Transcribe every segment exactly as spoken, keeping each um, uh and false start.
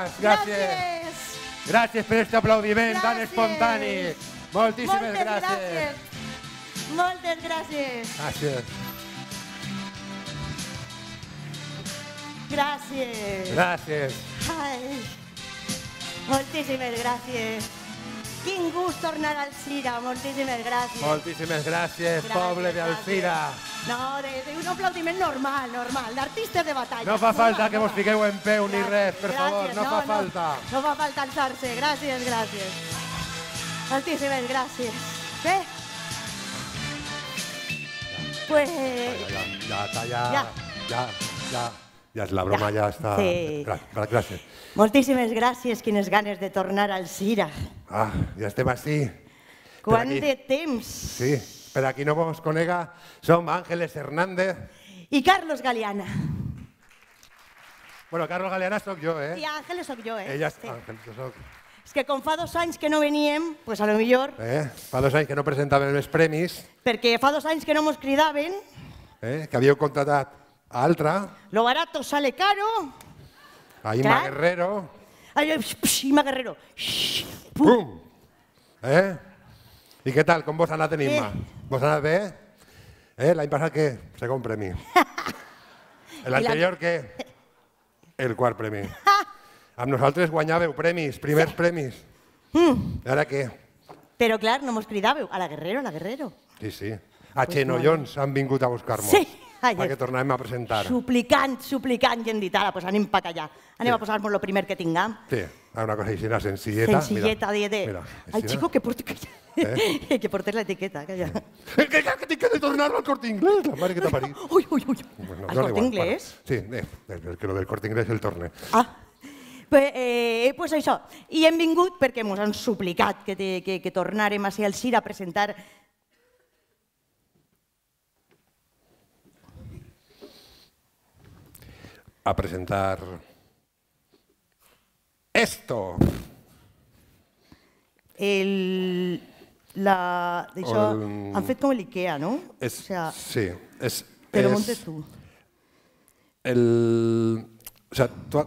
gràcies, gràcies. Gràcies per aquest aplaudiment tan espontani. Moltíssimes gràcies. Moltes gràcies. Gràcies. Gràcies. Gràcies. Ai, moltíssimes gràcies. Quin gust tornar al Cira, moltíssimes gràcies. Moltíssimes gràcies, poble d'Alzira. No, d'un aplaudiment normal, normal, d'artistes de batalla. No fa falta que vos fiqueu en peu ni res, per favor, no fa falta. No fa falta alçar-se, gràcies, gràcies. Moltíssimes gràcies. Bé? Pues... Ja, ja, ja, ja, ja, ja. Ja, la broma ja està... Sí. Gràcies. Moltíssimes gràcies, quines ganes de tornar al Cira. Ah, ja estem així. Quant de temps. Sí, per a qui no vos conega, som Ángeles Hernández. I Carlos Galeana. Bueno, Carlos Galeana sóc jo, eh? I Ángeles sóc jo, eh? Ella és Ángeles, jo soc. És que com fa dos anys que no veníem, pues a lo millor... Eh? Fa dos anys que no presentàvem els premis. Perquè fa dos anys que no mos cridaven. Eh? Que havíeu contratat a altra. Lo barato sale caro. A Ima Guerrero. Ay, Ima Guerrero. Pum. Eh? I què tal? Com vos ha anat en Ima? Vos ha anat bé? Eh? L'any passat què? Segon premi. L'anterior què? El quart premi. Amb nosaltres guanyàveu premis, primers premis. I ara què? Però clar, no mos cridàveu. A la Guerrero, a la Guerrero. Sí, sí. A Xenollons han vingut a buscar-nos. Sí. Perquè tornem a presentar. Suplicant, suplicant, i hem dit, ara, pues anem pa callar. Anem a posar-nos el primer que tinguem. Sí, una cosa així, una senzilleta. Senzilleta, de... Ai, chico, que porti... Que portes l'etiqueta, calla. Que tinc que tornar al Corte Inglés, la mare que t'ha parit. Ui, ui, ui. Al Corte Inglés? Sí, que lo del Corte Inglés el torne. Ah, pues això. I hem vingut perquè ens han suplicat que tornarem a ser al Cira a presentar... a presentar esto. El... La... D'això... Han fet com l'Ikea, no? Sí. Te lo montes tu. El... O sea, tu...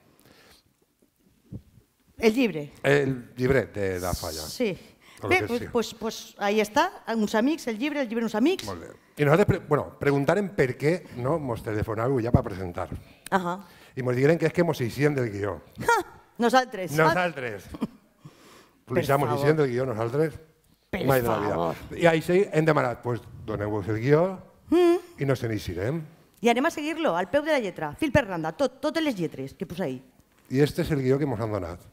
El llibre. El llibret de la Falla. Sí. Bé, doncs ahí està, uns amics, el llibre, el llibre uns amics. Molt bé. I nosaltres, bueno, preguntarem per què no mos telefonàveu ja per presentar. Ahà. I mos digueren que és que mos hicien del guió. Nosaltres. Nosaltres. Policiar mos hicien del guió, nosaltres. Per favor. I així hem demanat, doncs doneu-vos el guió i nos en eixirem. I anem a seguir-lo, al peu de la lletra, fil per randa, totes les lletres que posa ahí. I este és el guió que mos han donat.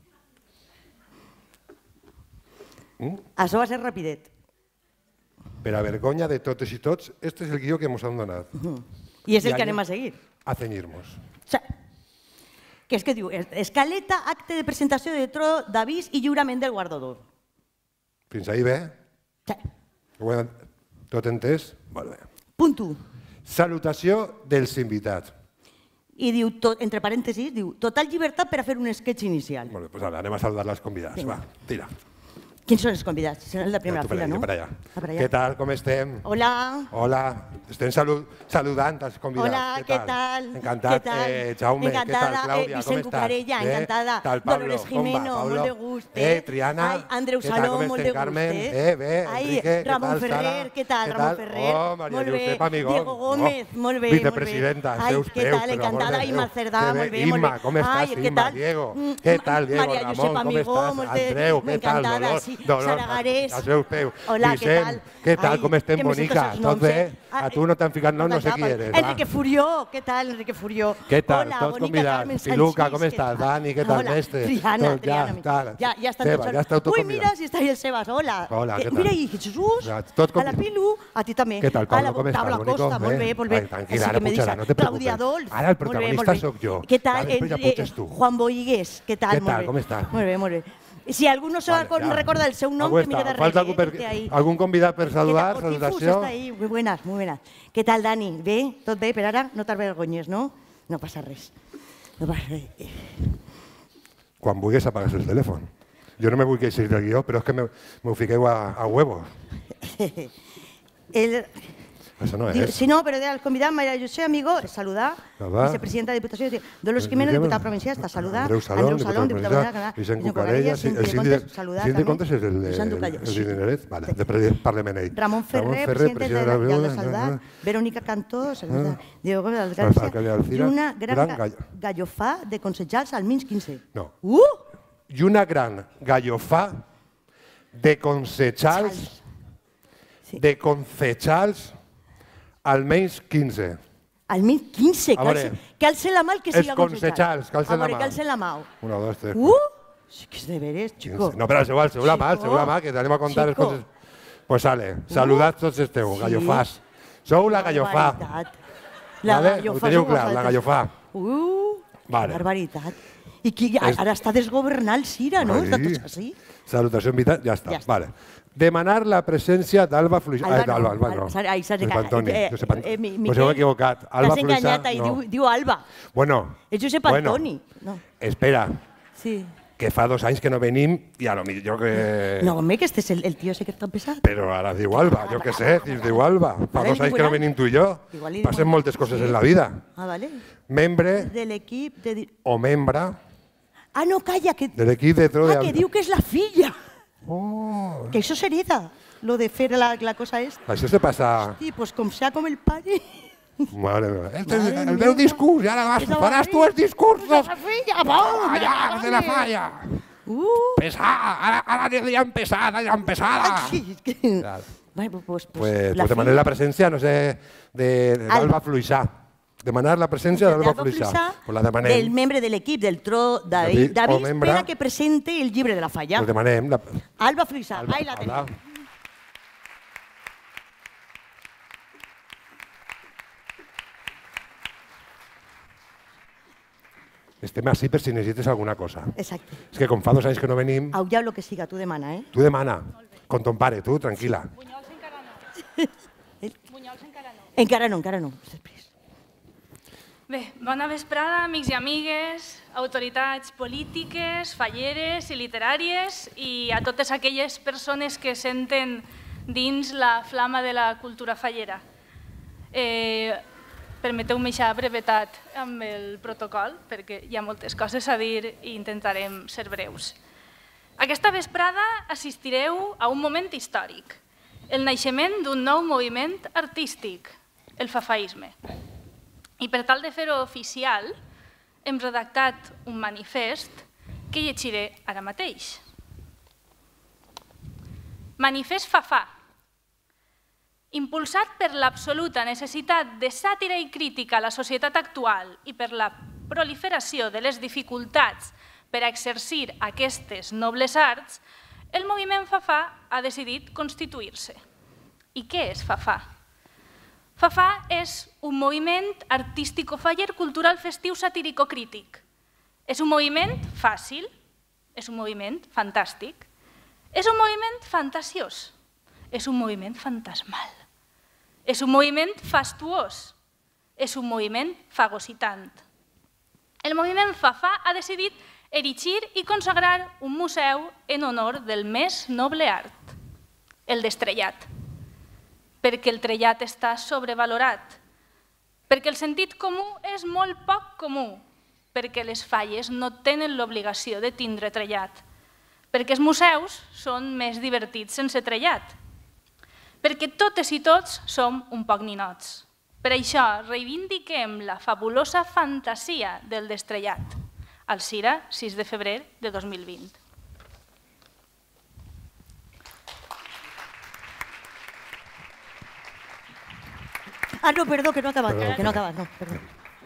Això va ser rapidet. Per a vergonya de totes i tots, este és el guió que mos han donat. I és el que anem a seguir. A cenyir-nos. Que és que diu, escaleta, acte de presentació de tro d'avís i lliurament del guardador. Fins ahí bé? Sí. Tot entès? Molt bé. Punt u. Salutació dels invitats. I diu, entre parèntesis, diu, total llibertat per a fer un sketch inicial. Molt bé, doncs ara anem a saludar les convidats. Va, tira. Quins són els convidats? Són els de primera fila, no? Per allà. Què tal, com estem? Hola. Hola. Estem saludant els convidats. Hola, què tal? Encantat. Jaume, què tal? Clàudia, com estàs? Cucarella, encantada. Tal, Pablo, Dolores Jimeno, molt de gust. Eh, Triana. Ai, Andreu Saló, molt de gust. Eh, bé, Enrique, què tal, Ramon Ferrer, què tal, Ramon Ferrer? Oh, Maria Josep Amigó. Diego Gómez, molt bé. Vicepresidenta, seus peus. Què tal, encantada. Imma Cerdà, molt bé, molt bé. Imma, com estàs? Imma, Diego. Què tal, Diego? Ramon, com estàs? Andreu, què tal? Dolors. A seus peus. Hola, què tal? Què tal, com estem, bonica? Tot bé? A tu no t'han ficat nom, no sé qui eres. Enrique Furió, què tal, Enrique Furió? Què tal, tots convidats? Piluca, com estàs? Dani, què tal, mestre? Triana, Triana. Ja estan tots. Ui, mira, si està ahí el Sebas, hola. Hola, què tal? Mira, i Jesús, a la Pilu, a ti també. Què tal, Pablo, com estàs, bonico? Costa, molt bé, molt bé. Tranquil·la, ara pujarà, no te preocupes. Ara el protagonista sóc jo. Què tal, Juan Boigués, què tal? Què tal, com estàs? Molt bé, molt bé. Si algú no se recorda el seu nom, que mira darrere. Falta algun convidat per saludar? Salutació. Muy buenas, muy buenas. Què tal, Dani? Bé? Tot bé per ara? No t'avergonyes, no? No passa res. No passa res. Quan vulguis apagues el telèfon. Jo no me vull queixar del guió, però és que m'ho fiqueu a huevos. Eso no es. Si no, pero al convidar María José Amigo, saludar, vicepresidenta de Diputació, Dolors Jiménez, diputada provincial, està saludar, Andreu Salón, Salón, diputada provincial, Vicent Cucarella, el síndic de Comptes és el dineret, de Parlament ell. Ramon Ferrer, president de la Dial de Saludar, Verónica Cantó, saludar, Diego Gómez de Alcància, i una gran gallofà de consellers al Minsk quinze. No. I una gran gallofà de consellers de concejals almenys quinze. Almenys quinze? Que alce la mà el que siga concejal. Els concejals, que alce la mà. Que alce la mà. Una, dos, tres. Uh! Sí que és de veres, chico. No, però alceu, alceu la mà, alceu la mà, que t'anem a contar les coses. Pues sale, saludad tots esteu, gallofàs. Sou la gallofà. La gallofà. Ho teniu clar, la gallofà. Uh! Barbaritat. I ara està desgovernant el Cira, no? Està tot així. Salutació invitat, ja està. Vale. Demanar la presència d'Alba Fluixà. Alba, Alba, no. Josep Antoni. Us heu equivocat. T'has enganyat ahí, diu Alba. Bueno. És Josep Antoni. Espera. Sí. Que fa dos anys que no venim i a lo millor que... No, home, que este és el tio ese que està pesat. Però ara diu Alba, jo què sé, diu Alba. Fa dos anys que no venim tu i jo. Passen moltes coses en la vida. Ah, vale. Membre... De l'equip de... O membra... Ah, no, calla, que... De l'equip de... Ah, que diu que és la filla. Oh. Que això s'hereda, lo de fer la, la cosa esta. Això se passa... Hosti, pues com sea com el pare. Madre meva. Este és el meu discurs, i ara faràs tu els discursos. La filla, vaya, de la falla. Pesada, ara diríem pesada, diríem pesada. Pues demanar la presència, no sé, d'Alba Fluixà. Demanar la presència d'Alba Fluixà. Del membre de l'equip del tro David, per a que presente el llibre de la falla. Ho demanem. Alba Fluixà, ahí la tenim. Estem així per si necessites alguna cosa. Exacte. És que com fa dos anys que no venim... Au, ja el que siga, tu demana, eh? Tu demana. Com ton pare, tu, tranquil·la. Bunyols encara no. Bunyols encara no. Encara no, encara no. Bé, bona vesprada, amics i amigues, autoritats polítiques, falleres i literàries i a totes aquelles persones que senten dins la flama de la cultura fallera. Eh... Permeteu-me aquesta brevetat amb el protocol, perquè hi ha moltes coses a dir i intentarem ser breus. Aquesta vesprada assistireu a un moment històric, el naixement d'un nou moviment artístic, el fafaisme. I per tal de fer-ho oficial, hem redactat un manifest que llegiré ara mateix. Manifest Fafà. Impulsat per l'absoluta necessitat de sàtira i crítica a la societat actual i per la proliferació de les dificultats per a exercir aquestes nobles arts, el moviment Fafà ha decidit constituir-se. I què és Fafà? Fafà és un moviment artístico-faller cultural festiu satírico-crític. És un moviment fàcil, és un moviment fantàstic, és un moviment fantasiós, és un moviment fantasmal. És un moviment fastuós, és un moviment fagocitant. El moviment Fafà ha decidit erigir i consagrar un museu en honor del més noble art, el destrellat. Perquè el trellat està sobrevalorat, perquè el sentit comú és molt poc comú, perquè les falles no tenen l'obligació de tindre trellat, perquè els museus són més divertits sense trellat, perquè totes i tots som un poc ninots. Per això reivindiquem la fabulosa fantasia del destrellat, al Cira, sis de febrer de dos mil vint. Ah, no, perdó, que no ha acabat, que no ha acabat, no, perdó.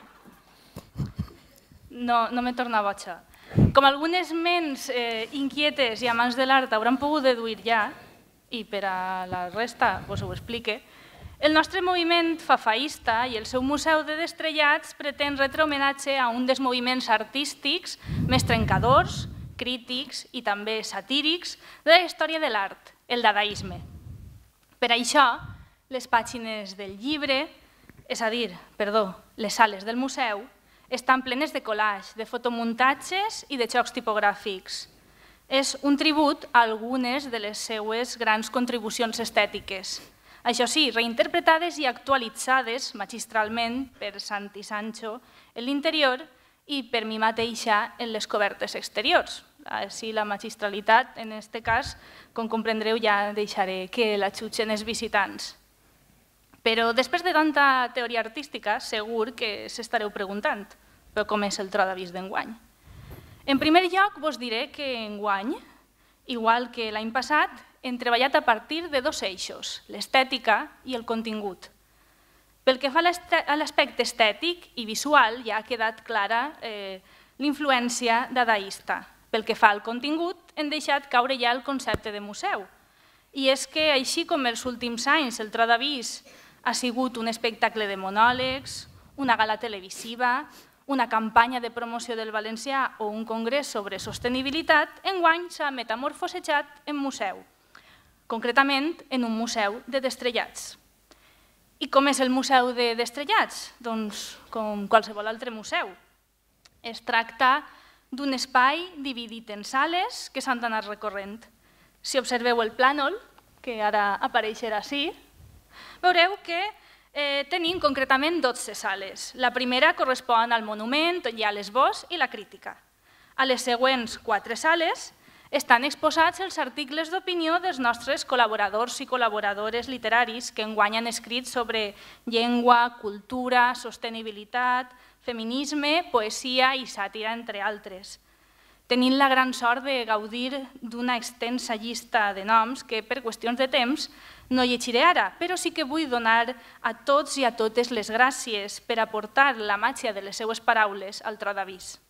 No, no me torna boja. Com algunes ments inquietes i amants de l'art hauran pogut deduir ja, i per a la resta us ho explique, el nostre moviment fafaista i el seu museu de destrellats pretén retre homenatge a un dels moviments artístics més trencadors, crítics i també satírics de la història de l'art, el dadaisme. Per això, les pàgines del llibre, és a dir, perdó, les sales del museu, estan plenes de collage, de fotomuntatges i de xocs tipogràfics. És un tribut a algunes de les seues grans contribucions estètiques. Això sí, reinterpretades i actualitzades magistralment per Santi Sancho en l'interior i per mi mateixa en les cobertes exteriors. Així la magistralitat, en aquest cas, com comprendreu, ja deixaré que la jutgen els visitants. Però després de tanta teoria artística, segur que s'estareu preguntant però com és el tro d'avís d'enguany. En primer lloc, vos diré que enguany, igual que l'any passat, hem treballat a partir de dos eixos, l'estètica i el contingut. Pel que fa a l'aspecte estètic i visual, ja ha quedat clara l'influència dadaista. Pel que fa al contingut, hem deixat caure ja el concepte de museu. I és que, així com els últims anys el tro d'avís ha sigut un espectacle de monòlegs, una gala televisiva, una campanya de promoció del valencià o un congrés sobre sostenibilitat, enguany s'ha metamorfosejat en museu, concretament en un museu de destrellats. I com és el museu de destrellats? Doncs com qualsevol altre museu. Es tracta d'un espai dividit en sales que s'han d'anar recorrent. Si observeu el plànol, que ara apareixerà així, veureu que tenim concretament dotze sales. La primera correspon al monument, on hi ha l'esbós i la crítica. A les següents quatre sales estan exposats els articles d'opinió dels nostres col·laboradors i col·laboradores literaris que enguany han escrit sobre llengua, cultura, sostenibilitat, feminisme, poesia i sàtira, entre altres. Tenint la gran sort de gaudir d'una extensa llista de noms que, per qüestions de temps, no llegiré ara, però sí que vull donar a tots i a totes les gràcies per aportar la màgia de les seues paraules al tro d'avís.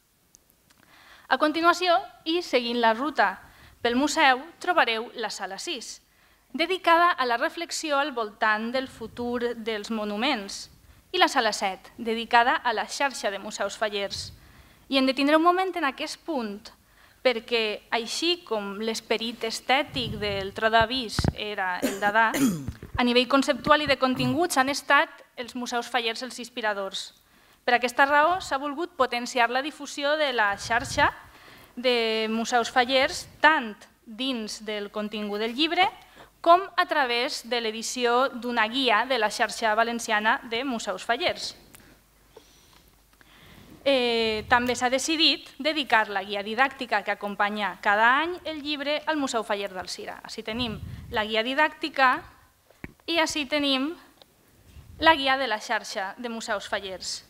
A continuació, i seguint la ruta pel museu, trobareu la sala sis, dedicada a la reflexió al voltant del futur dels monuments, i la sala set, dedicada a la xarxa de museus fallers. I hem de tindre un moment en aquest punt, perquè així com l'esperit estètic del tro d'avís era el Dada, a nivell conceptual i de continguts han estat els museus fallers els inspiradors. Per aquesta raó s'ha volgut potenciar la difusió de la xarxa de museus fallers tant dins del contingut del llibre com a través de l'edició d'una guia de la xarxa valenciana de museus fallers. També s'ha decidit dedicar la guia didàctica que acompanya cada any el llibre al Museu Faller d'Alzira. Així tenim la guia didàctica i així tenim la guia de la xarxa de museus fallers.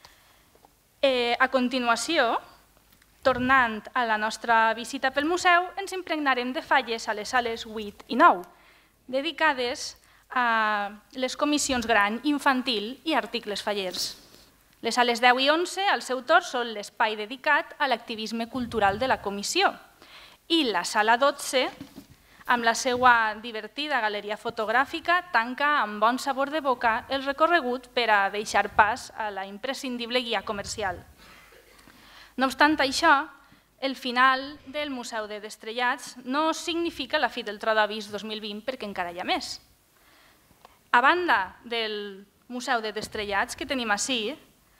A continuació, tornant a la nostra visita pel museu, ens impregnarem de falles a les sales vuit i nou, dedicades a les comissions gran, infantil i articles fallers. Les sales deu i onze, al seu torn, són l'espai dedicat a l'activisme cultural de la comissió. I la sala dotze, amb la seva divertida galeria fotogràfica, tanca amb bon sabor de boca el recorregut per a deixar pas a la imprescindible guia comercial. No obstant això, el final del Museu de Destrellats no significa la fi del tro d'avís dos mil vint perquè encara hi ha més. A banda del Museu de Destrellats que tenim ací,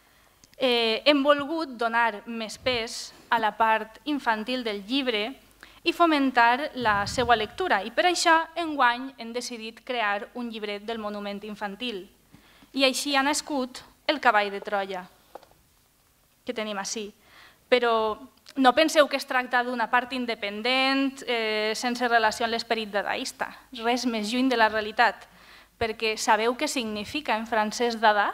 hem volgut donar més pes a la part infantil del llibre i fomentar la seva lectura. I per això, enguany, hem decidit crear un llibret del monument infantil. I així ha nascut el Cavall de Troia, que tenim ací. Però no penseu que es tracta d'una part independent, sense relació amb l'esperit dadaista. Res més lluny de la realitat. Perquè sabeu què significa en francès Dada?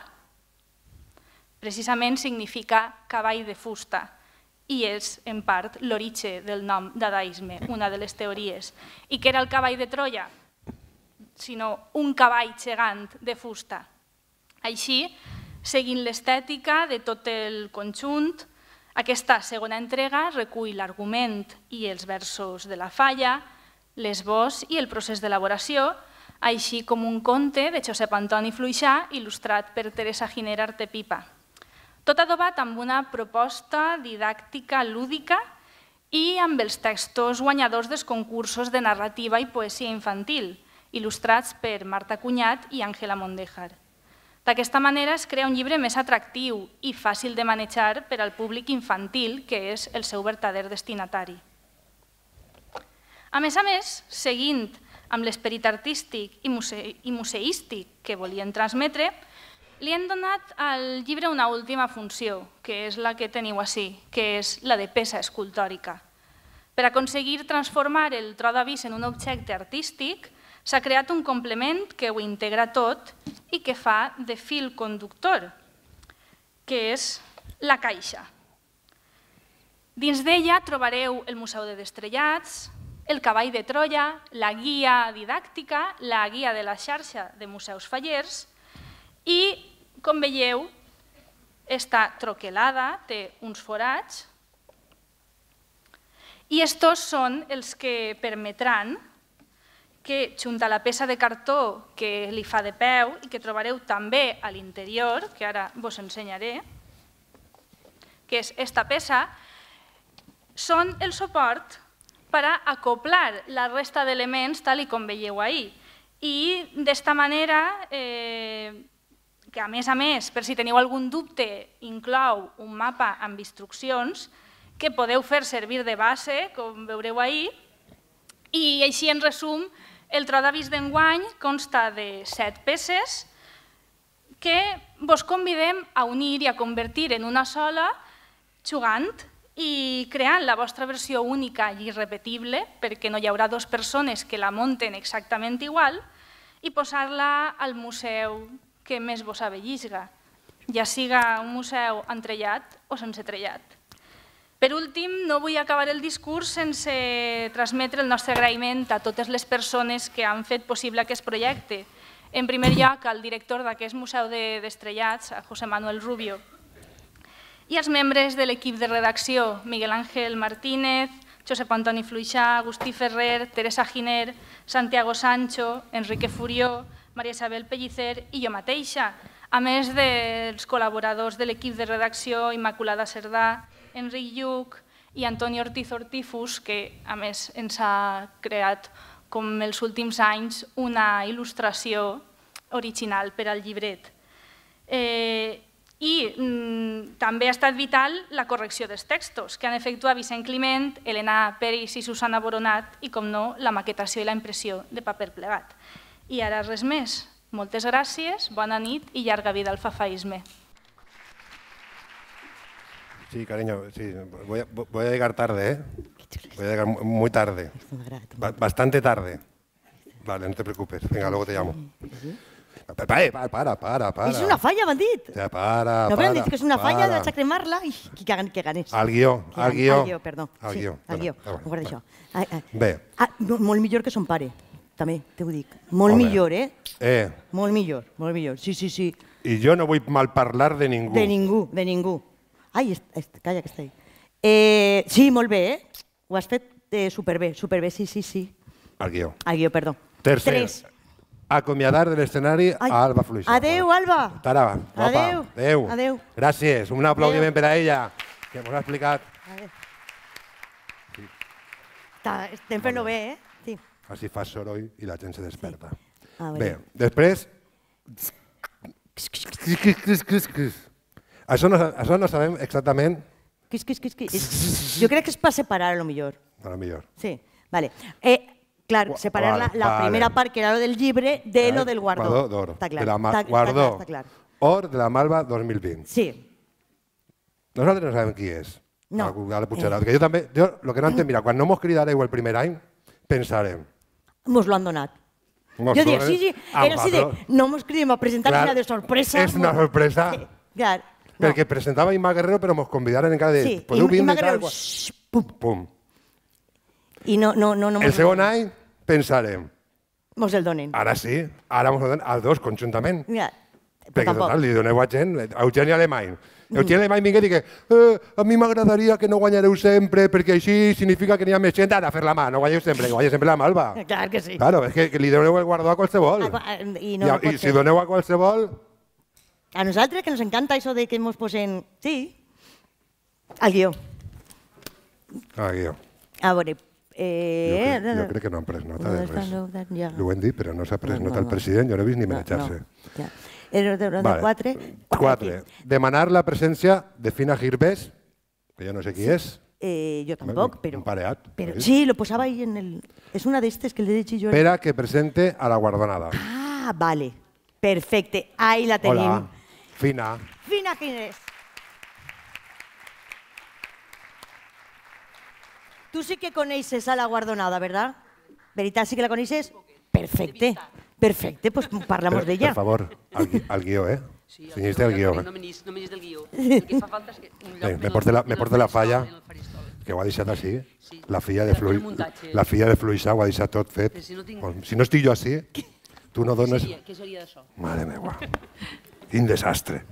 Precisament significa cavall de fusta i és, en part, l'origen del nom dadaisme, una de les teories. I què era el Cavall de Troia? Sinó un cavall gegant de fusta. Així, seguint l'estètica de tot el conjunt, aquesta segona entrega recull l'argument i els versos de la falla, l'esbós i el procés d'elaboració, així com un conte de Josep Antoni Fluixà il·lustrat per Teresa Giner Artepipa. Tot adobat amb una proposta didàctica lúdica i amb els textos guanyadors dels concursos de narrativa i poesia infantil, il·lustrats per Marta Cunyat i Àngela Mondejar. D'aquesta manera es crea un llibre més atractiu i fàcil de manejar per al públic infantil, que és el seu verdader destinatari. A més a més, seguint amb l'esperit artístic i museístic que volien transmetre, li han donat al llibre una última funció, que és la que teniu ací, que és la de peça escultòrica. Per aconseguir transformar el tro d'avís en un objecte artístic, s'ha creat un complement que ho integra tot i que fa de fil conductor, que és la caixa. Dins d'ella trobareu el Museu de Destrellats, el Cavall de Troia, la guia didàctica, la guia de la xarxa de museus fallers i, com veieu, està troquelada, té uns forats i estos són els que permetran que, junt a la peça de cartó que li fa de peu i que trobareu també a l'interior, que ara vos ensenyaré, que és esta peça, són el suport per a acoplar la resta d'elements tal com veieu ahir. I d'esta manera, que a més a més, per si teniu algun dubte, inclou un mapa amb instruccions que podeu fer servir de base, com veureu ahir, i així en resum, el tro d'avís d'enguany consta de set peces que vos convidem a unir i a convertir en una sola jugant i creant la vostra versió única i irrepetible, perquè no hi haurà dues persones que la munten exactament igual, i posar-la al museu que més vos avellisga, ja siga un museu entrellat o sense trellat. Per últim, no vull acabar el discurs sense transmetre el nostre agraïment a totes les persones que han fet possible aquest projecte. En primer lloc, al director d'aquest Museu de Destrellats, a José Manuel Rubio, i als membres de l'equip de redacció, Miguel Ángel Martínez, Josep Antoni Fluixà, Agustí Ferrer, Teresa Giner, Santiago Sancho, Enrique Furió, Maria Isabel Pellicer i jo mateixa, a més dels col·laboradors de l'equip de redacció, Immaculada Cerdà, Enric Lluc i Antoni Ortiz Ortifus, que a més ens ha creat, com els últims anys, una il·lustració original per al llibret. I també ha estat vital la correcció dels textos, que han efectuat Vicent Climent, Helena Peris i Susana Boronat, i, com no, la maquetació i la impressió de paper plegat. I ara res més. Moltes gràcies, bona nit i llarga vida al fafaisme. Sí, cariño, sí. Voy a, voy a llegar tarde, ¿eh? Voy a llegar muy tarde. Bastante tarde. Vale, no te preocupes. Venga, luego te llamo. Para, para, para, para. És una falla, m'han dit. Ja, para, no, para. No, m'han dit que és una falla, vaig a cremar-la i que ganés. Al guió, al guió. Al guió, perdó. Al guió. Al guió, guarda això. Bé. Molt millor que son pare, també, te ho dic. Molt millor, eh? Eh. Molt millor, molt millor, sí, sí, sí. I jo no vull malparlar de ningú. De ningú, de ningú. Ai, calla, que està ahí. Sí, molt bé, eh? Ho has fet superbé, superbé, sí, sí, sí. Al guió. Al guió, perdó. Tercer. acomiadar del escenari a Alba Fluixà. Adéu, Alba. Tara, guapa. Adéu. Adéu. Gràcies. Un aplaudiment per a ella, que ens ha explicat. Estem fent-ho bé, eh? Sí. Així fa soroll i la gent se desperta. Bé, després... Això no sabem exactament... Jo crec que és per separar, a lo millor. A lo millor. Sí, vale. Clar, separar la primera part, que era lo del llibre, de lo del guardó. Guardó d'or. Està clar. Guardó or de la Malva dos mil vint. Sí. Nosaltres no sabem qui és. No. Que jo també, jo, el que no entenc, mira, quan no mos cridareu el primer any, pensarem. Mos lo han donat. Jo diria, sí, sí, era així de, no mos cridem a presentar una de sorpresa. És una sorpresa. Clar. Perquè presentava Imma Guerrero, però mos convidaren encara de... Sí, Imma Guerrero, pum. I no, no, no... El segon any pensarem. Mos el donen. Ara sí, ara mos el donen als dos conjuntament. Perquè total, li doneu a gent, a Eugeni Alemany. Eugeni Alemany vinga i digui a mi m'agradaria que no guanyareu sempre perquè així significa que n'hi ha més gent. Ara, fer la mà, no guanyeu sempre, que guanyeu sempre la Malva. Clar que sí. Claro, és que li doneu el guardó a qualsevol. I si doneu a qualsevol... A nosaltres, que ens encanta això de que ens posen... Sí, al guió. Al guió. A veure... Jo crec que no han pres nota de res. Ho hem dit, però no s'ha pres nota el president, jo no he vist ni marejar-se. Quatre. Demanar la presència de Fina Girbés, que jo no sé qui és. yo tampoco, pero... Un pareat. Sí, lo posaba ahí en el... Es una de estas que le he dicho yo... Espera que presente a la guardonada. Ah, vale. Perfecte. Ahí la tenim. Hola. Fina. Fina, quin és? Tu sí que coneixes a la guardonada, ¿verdad? ¿Veritat sí que la coneixes? Perfecte. Perfecte, pues parlamos d'ella. Per favor, al guió, eh? Finiste el guió. No me n'hi del guió. El que fa falta és que... Me porta la falla, que ho ha deixat així. La filla de Fluixà ho ha deixat tot fet. Si no estic jo així, tu no dones... Què seria d'això? Mare meva. Quin desastre.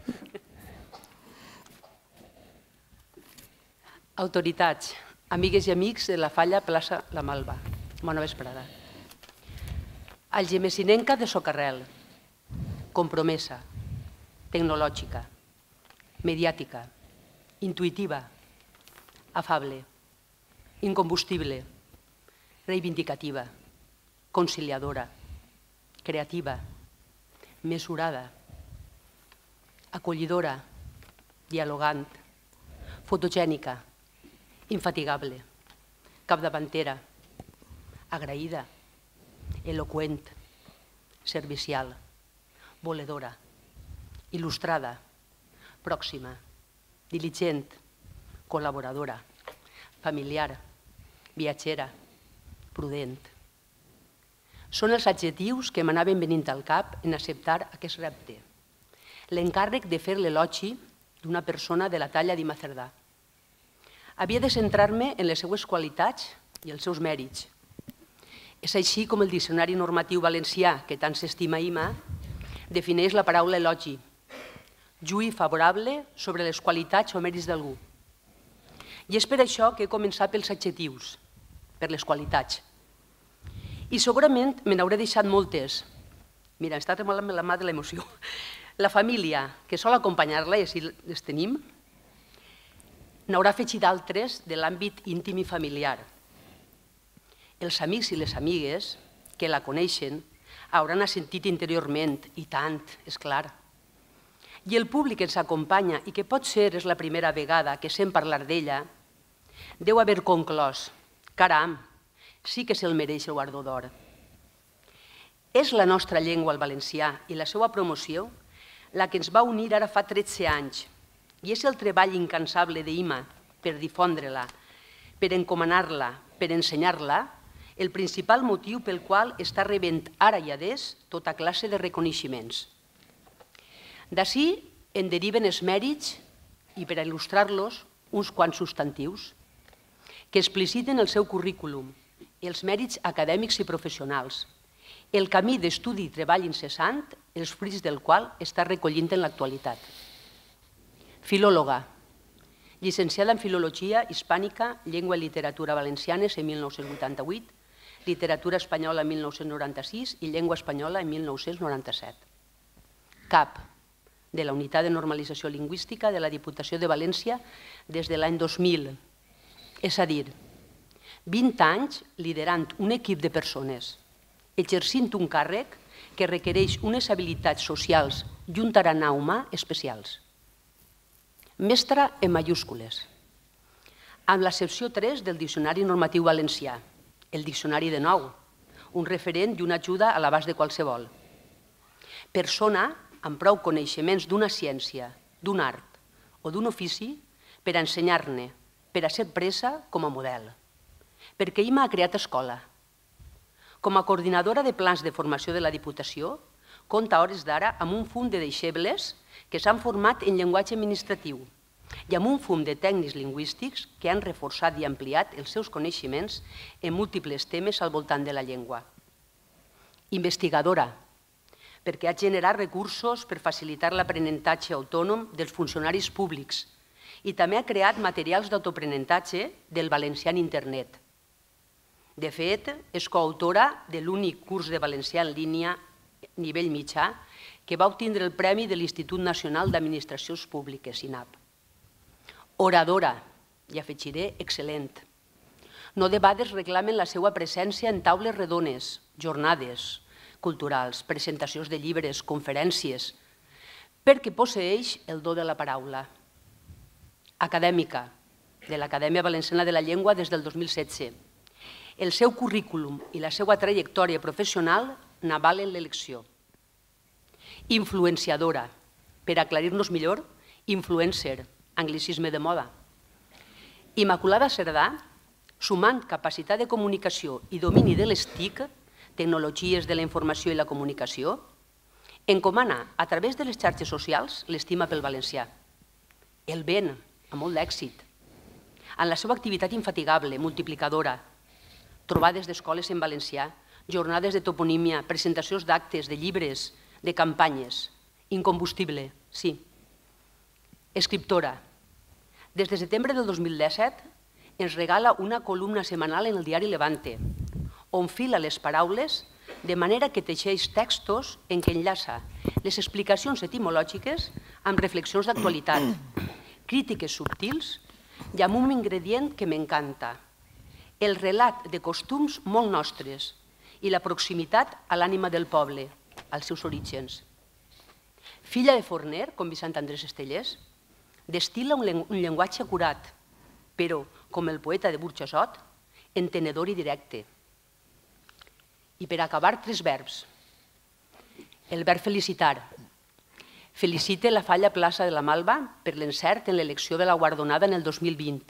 Autoritats, amigues i amics de la Falla plaça La Malva. Bona vesprada. Algemesinenca de Socarrel. Compromesa. Tecnològica. Mediàtica. Intuitiva. Afable. Incombustible. Reivindicativa. Conciliadora. Creativa. Mesurada. Acollidora. Dialogant. Fotogènica. Infatigable. Capdavantera. Agraïda. Eloqüent. Servicial. Voledora. Il·lustrada. Pròxima. Diligent. Col·laboradora. Familiar. Viatgera. Prudent. Són els adjectius que m'anaven venint al cap en acceptar aquest repte. L'encàrrec de fer l'elogi d'una persona de la talla d'Ima Cerdà. Havia de centrar-me en les seues qualitats i els seus mèrits. És així com el diccionari normatiu valencià, que tant s'estima Ima, defineix la paraula elogi, juí favorable sobre les qualitats o mèrits d'algú. I és per això que he començat pels adjectius, per les qualitats. I segurament me n'hauré deixat moltes. Mira, està tremolant la mà de l'emoció. La família, que sol acompanyar-la, i així les tenim, n'haurà afegit d'altres de l'àmbit íntim i familiar. Els amics i les amigues que la coneixen hauran assentit interiorment, i tant, és clar. I el públic que ens acompanya, i que potser és la primera vegada que sent parlar d'ella, deu haver conclòs, caram, sí que se'l mereix el guardó d'or. És la nostra llengua, el valencià, i la seva promoció, la que ens va unir ara fa tretze anys, i és el treball incansable d'Ima per difondre-la, per encomanar-la, per ensenyar-la, el principal motiu pel qual està rebent ara i adés tota classe de reconeixements. D'ací en deriven els mèrits i, per a il·lustrar-los, uns quants substantius que expliciten el seu currículum, els mèrits acadèmics i professionals, el camí d'estudi i treball incessant, els fruits del qual està recollint en l'actualitat. Filòloga, llicenciada en Filologia Hispànica, Llengua i Literatura Valencianes en mil nou-cents vuitanta-vuit, Literatura Espanyola en mil nou-cents noranta-sis i Llengua Espanyola en mil nou-cents noranta-set. Cap de la Unitat de Normalització Lingüística de la Diputació de València des de l'any dos mil, és a dir, vint anys liderant un equip de persones, exercint un càrrec que requereix unes habilitats socials i un tarannà humà especials. Mestra en mayúscules, amb l'accepció tres del Diccionari Normatiu Valencià, el Diccionari de Nou, un referent i una ajuda a l'abast de qualsevol. Persona amb prou coneixements d'una ciència, d'un art o d'un ofici per a ensenyar-ne, per a ser presa com a model. Perquè Ima ha creat escola. Com a coordinadora de plans de formació de la Diputació, compta a hores d'ara amb un fum de deixebles que s'han format en llenguatge administratiu i amb un fum de tècnics lingüístics que han reforçat i ampliat els seus coneixements en múltiples temes al voltant de la llengua. Investigadora, perquè ha generat recursos per facilitar l'aprenentatge autònom dels funcionaris públics i també ha creat materials d'autoaprenentatge del valencià en internet. De fet, és coautora de l'únic curs de valencià en línia nivell mitjà que va obtindre el Premi de l'Institut Nacional d'Administracions Públiques, I N A P. Oradora, i afegiré excel·lent. No debades reclamen la seva presència en taules redones, jornades culturals, presentacions de llibres, conferències, perquè posseeix el do de la paraula. Acadèmica, de l'Acadèmia Valenciana de la Llengua des del dos mil setze. El seu currículum i la seva trajectòria professional n'avalen l'elecció. Influenciadora, per aclarir-nos millor, influencer, anglicisme de moda. Immaculada Cerdà, sumant capacitat de comunicació i domini de les T I C, tecnologies de la informació i la comunicació, encomana a través de les xarxes socials l'estima pel valencià. El ben, amb molt d'èxit. En la seva activitat infatigable, multiplicadora, trobades d'escoles en valencià, jornades de toponímia, presentacions d'actes, de llibres, de campanyes. Incombustible, sí. Escriptora. Des de setembre del dos mil disset ens regala una columna setmanal en el diari Levante, on fila les paraules de manera que teixeix textos en què enllaça les explicacions etimològiques amb reflexions d'actualitat, crítiques subtils i amb un ingredient que m'encanta, el relat de costums molt nostres i la proximitat a l'ànima del poble, als seus orígens. Filla de forner, com Vicent Andrés Estellés, destil·la un llenguatge acurat, però, com el poeta de Burjassot, entenedor i directe. I per acabar, tres verbs. El verb felicitar. Felicite la Falla Plaça de la Malva per l'encert en l'elecció de la guardonada en el dos mil vint.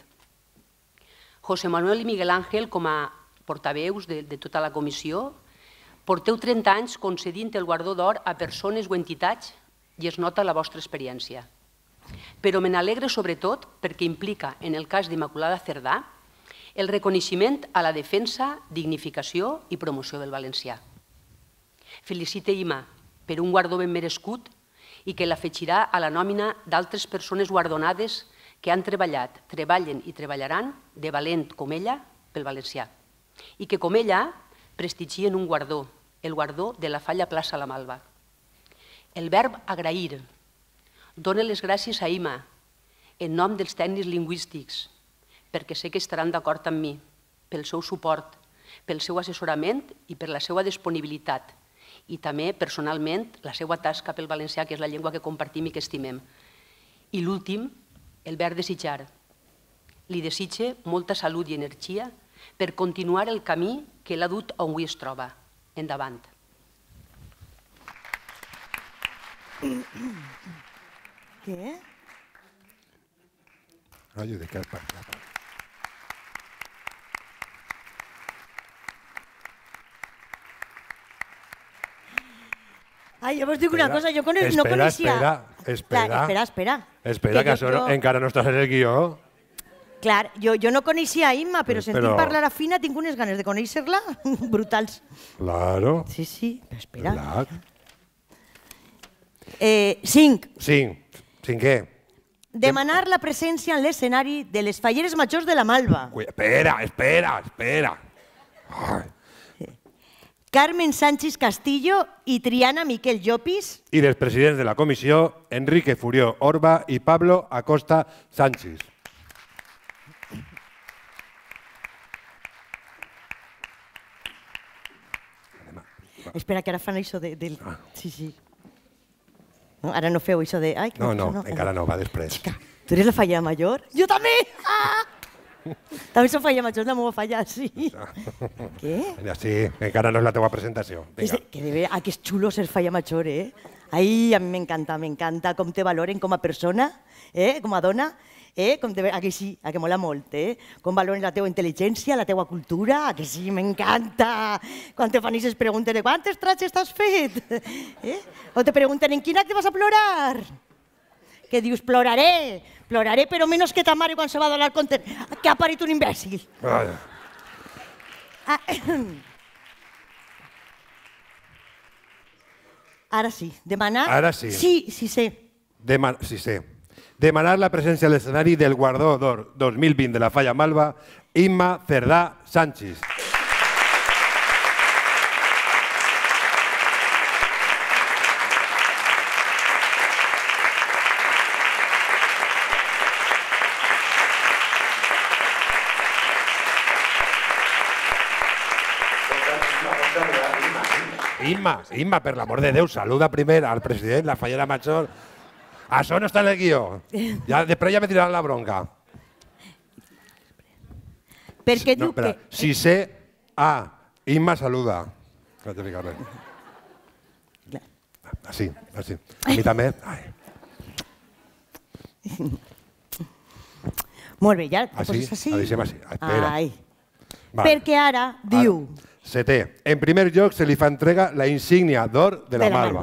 José Manuel i Miguel Ángel, com a portaveus de, de tota la comissió, porteu trenta anys concedint el guardó d'or a persones o entitats i es nota la vostra experiència. Però me n'alegre sobretot perquè implica, en el cas d'Immaculada Cerdà, el reconeixement a la defensa, dignificació i promoció del valencià. Felicite Ima per un guardó ben merescut i que l'afegirà a la nòmina d'altres persones guardonades que han treballat, treballen i treballaran de valent com ella pel valencià i que com ella prestigien un guardó, el guardó de la Falla Plaça la Malva. El verb agrair. Dóna les gràcies a Ima en nom dels tècnics lingüístics perquè sé que estaran d'acord amb mi, pel seu suport, pel seu assessorament i per la seva disponibilitat i també, personalment, la seva tasca pel valencià, que és la llengua que compartim i que estimem. I l'últim, el verb desitjar. Li desitge molta salut i energia per continuar el camí que l'ha dut on avui es troba. Endavant. Què? Ai, de què parla? Ai, jo vos dic una cosa, jo no coneixia... Espera, espera, espera. Espera, espera, que això encara no estàs en el guió. Clar, jo no coneixia a Imma, però sentint parlar a Fina tinc unes ganes de conèixer-la brutals. Claro. Sí, sí, però espera. Cinc. Cinc. Cinquè. Demanar la presència en l'escenari de les falleres majors de la Malva. Espera, espera, espera. Carmen Sánchez Castillo i Triana Miquel Llopis. I dels presidents de la comissió, Enrique Furió Orba i Pablo Acosta Sánchez. Espera, que ara fan això de... Sí, sí. Ara no feu això de... No, no, encara no, va després. Tu eres la falla major? Jo també! També soc falla major, la meva falla, sí. Què? Sí, encara no és la teva presentació. Ah, que és xulo ser falla major, eh? Ai, a mi m'encanta, m'encanta com te valoren com a persona, com a dona. A que sí, a que mola molt, eh? Com valoren la teva intel·ligència, la teva cultura, a que sí, m'encanta. Quan te fan aquestes preguntes de quantes tratges t'has fet? O te pregunten en quin acte vas a plorar? Que dius, ploraré, ploraré, però menys que ta mare quan se va donar compte que ha parit un imbècil. Ara sí, demanar... Ara sí. Sí, sí sé. Sí sé. Demanar la presència a l'escenari del Guardó d'Or dos mil vint de la Falla Malva, Imma Cerdà Sánchez. Imma, Imma, per l'amor de Déu, saluda primer al president, la fallera major. Això no està en el guió. Ja, després ja me tiraran la bronca. Perquè diu que... Si sé... Ah, Imma saluda. Així, així. A mi també. Molt bé, ja ho Així, poses així? ho deixem així. Espera. Ai. Perquè ara diu... Setè. En primer lloc se li fa entrega la insígnia d'or de la Malva.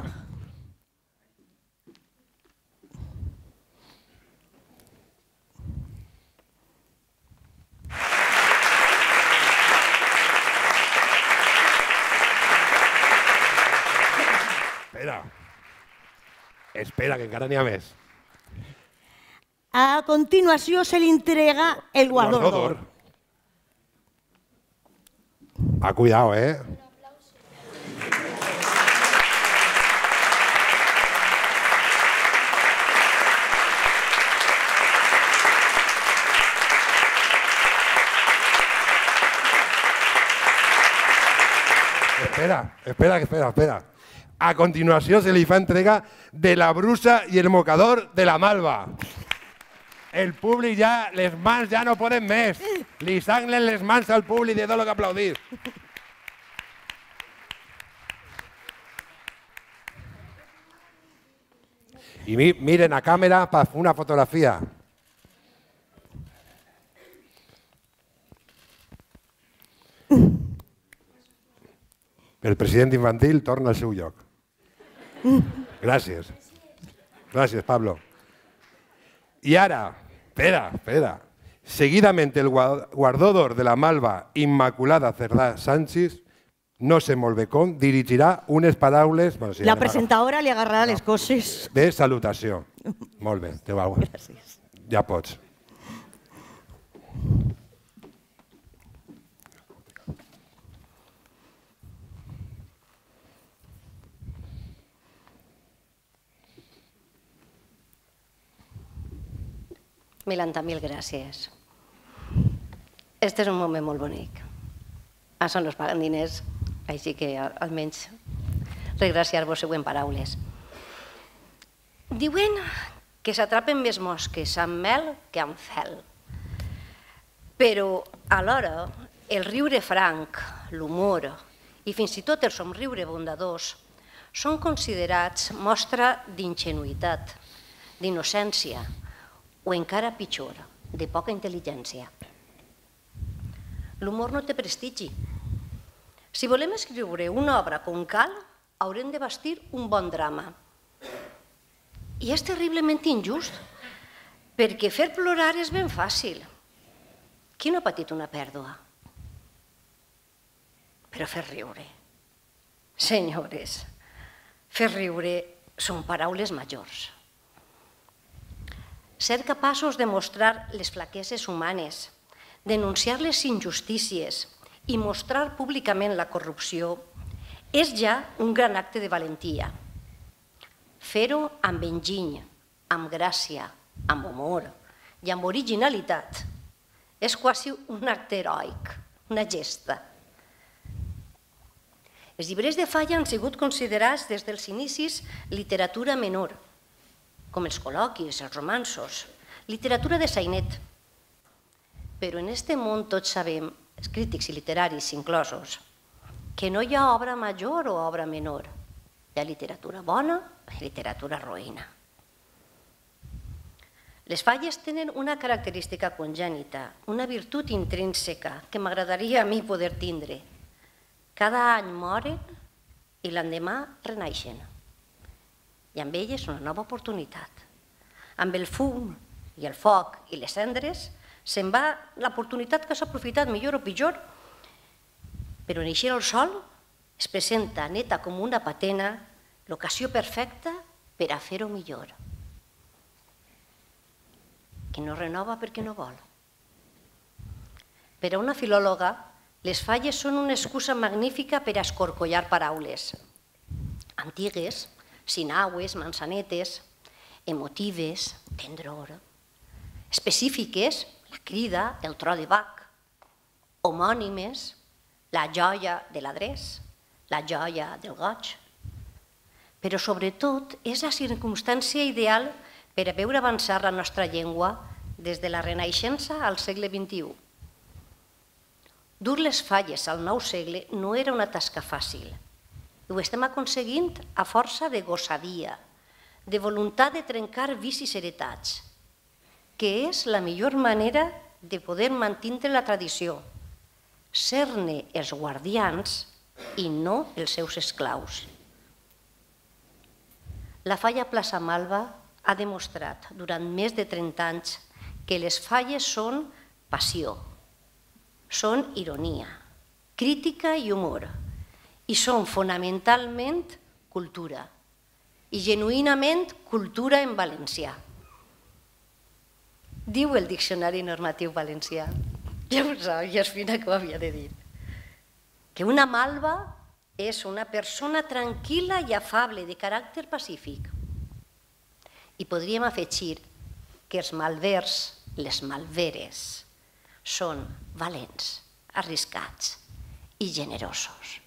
Espera. Espera, que encara n'hi ha més. A continuació se li entrega el guardó d'or. Ah, cuidado, eh? Espera, espera, espera, espera. A continuació se li fa entrega de la brusa i el mocador de la Malva. El públic ja, les mans ja no poden més. Li sanglen les mans al públic de tot el que aplaudir. I miren a càmera per fer una fotografia. El president infantil torna al seu lloc. Gràcies. Gràcies, Pablo. I ara... Espera, espera. Seguidamente el guardó d'or de la Malva Immaculada Cerdà Sánchez, no sé molt bé com, dirigirà unes paraules... La presentadora li agarrarà les coses. De salutació. Molt bé, teu agua. Gràcies. Ja pots. Milanta, mil gràcies. Este és un moment molt bonic. Això no es paguen diners, així que almenys regraciar-vos següent paraules. Diuen que s'atrapen més mosques amb mel que amb fel. Però alhora el riure franc, l'humor i fins i tot el somriure bondadós són considerats mostra d'ingenuïtat, d'innocència, o encara pitjor, de poca intel·ligència. L'humor no té prestigi. Si volem escriure una obra com cal, haurem de bastir un bon drama. I és terriblement injust, perquè fer plorar és ben fàcil. Qui no ha patit una pèrdua? Però fer riure. Senyores, fer riure són paraules majors. Ser capaços de mostrar les flaqueses humanes, denunciar les injustícies i mostrar públicament la corrupció és ja un gran acte de valentia. Fer-ho amb enginy, amb gràcia, amb humor i amb originalitat és quasi un acte heroic, una gesta. Els llibres de Falla han sigut considerats des dels inicis literatura menor, com els col·loquis, els romanços, literatura de sainet. Però en este món tots sabem, els crítics i literaris inclosos, que no hi ha obra major o obra menor. Hi ha literatura bona i literatura roïna. Les falles tenen una característica congènita, una virtut intrínseca que m'agradaria a mi poder tindre. Cada any moren i l'endemà renaixen. I amb elles una nova oportunitat. Amb el fum i el foc i les cendres se'n va l'oportunitat que s'ha aprofitat millor o pitjor, però en eixir el sol es presenta neta com una patena l'ocasió perfecta per a fer-ho millor. Que no renova perquè no vol. Per a una filòloga, les falles són una excusa magnífica per a escorcollar paraules. Antigues, sinaues, mansanetes, emotives, tendror, específiques, la crida, el tro de bac, homònimes, la joia de l'adrç, la joia del goig. Però sobretot és la circumstància ideal per a veure avançar la nostra llengua des de la Renaixença al segle vint-i-u. Dur les falles al nou segle no era una tasca fàcil. Ho estem aconseguint a força de gossadia, de voluntat de trencar vicis heretats, que és la millor manera de poder mantenir la tradició, ser-ne els guardians i no els seus esclaus. La Falla Plaça Malva ha demostrat durant més de trenta anys que les falles són passió, són ironia, crítica i humor, i són fonamentalment cultura, i genuïnament cultura en valencià. Diu el Diccionari Normatiu Valencià, ja ho sap, ja és fina que ho havia de dir, que una malva és una persona tranquil·la i afable de caràcter pacífic. I podríem afegir que els malvers, les malveres, són valents, arriscats i generosos.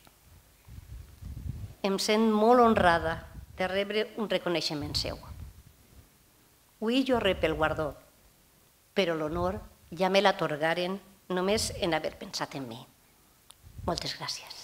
Em sent molt honrada de rebre un reconeixement seu. Avui jo rep el guardó, però l'honor ja me l'atorgaren només en haver pensat en mi. Moltes gràcies.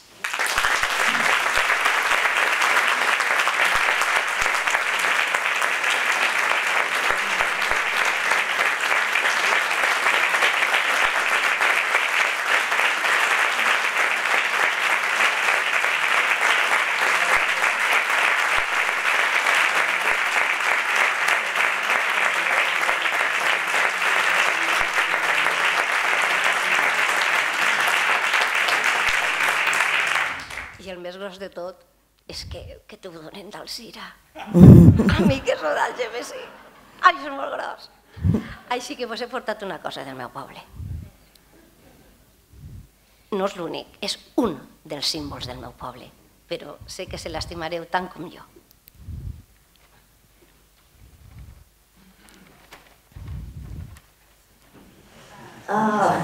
I el més gros de tot és que, que t'ho donen d'Alzira. A mi que sóc del G M C. Ai, és molt gros. Així que vos he portat una cosa del meu poble. No és l'únic, és un dels símbols del meu poble, però sé que se l'estimareu tant com jo. Ah...